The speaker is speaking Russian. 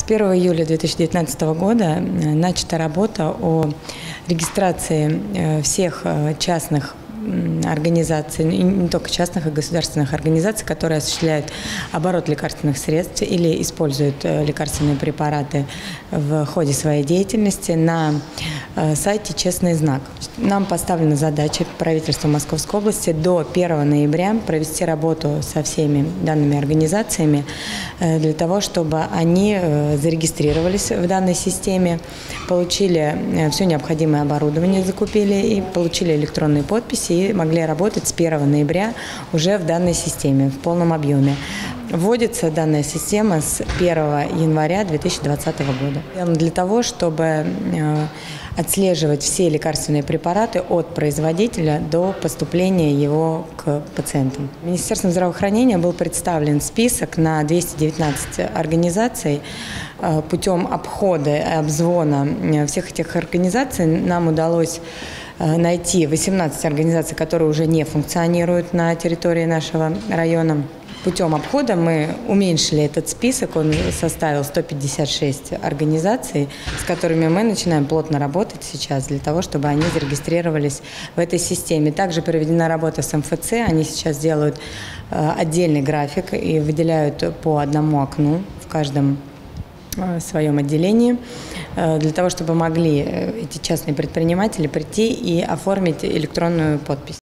С 1 июля 2019 года начата работа о регистрации всех частных организаций, и не только частных, а государственных организаций, которые осуществляют оборот лекарственных средств или используют лекарственные препараты в ходе своей деятельности на сайте «Честный знак». Нам поставлена задача правительства Московской области до 1 ноября провести работу со всеми данными организациями для того, чтобы они зарегистрировались в данной системе, получили все необходимое оборудование, закупили и получили электронные подписи и могли работать с 1 ноября уже в данной системе в полном объеме. Вводится данная система с 1 января 2020 года. Для того, чтобы отслеживать все лекарственные препараты от производителя до поступления его к пациентам. Министерством здравоохранения был представлен список на 219 организаций. Путем обхода и обзвона всех этих организаций нам удалось найти 18 организаций, которые уже не функционируют на территории нашего района. Путем обхода мы уменьшили этот список, он составил 156 организаций, с которыми мы начинаем плотно работать сейчас для того, чтобы они зарегистрировались в этой системе. Также проведена работа с МФЦ, они сейчас делают отдельный график и выделяют по одному окну в каждом своем отделении, для того, чтобы могли эти частные предприниматели прийти и оформить электронную подпись.